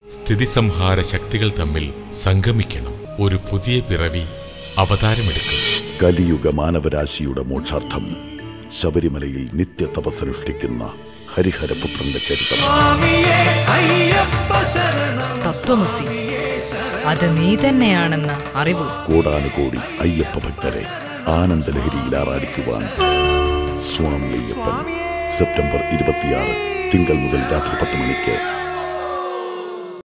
സ്ഥിതിസംഹാര ശക്തികൾ തമ്മിൽ സംഗമിക്കണം. ഒരു പുതിയ പിറവി അവതാരമെടുക്കും. കലിയുഗ മാനവരാശിയുടെ മോക്ഷാർത്ഥം ശബരിമലയിൽ നിത്യ തപസ്സനുഷ്ഠിക്കുന്ന ഹരിഹരപുത്രന്റെ ചരിത്രം. തത്വമസി, അത് നീ തന്നെയാണെന്ന അറിവ്. കോടാനുകോടി അയ്യപ്പ ഭക്തരെ ആനന്ദലഹരിയിൽ ആറാടിക്കുവാൻ സ്വാമി അയ്യപ്പൻ സെപ്റ്റംബർ 26 തിങ്കൾ മുതൽ രാത്രി 10 മണിക്ക്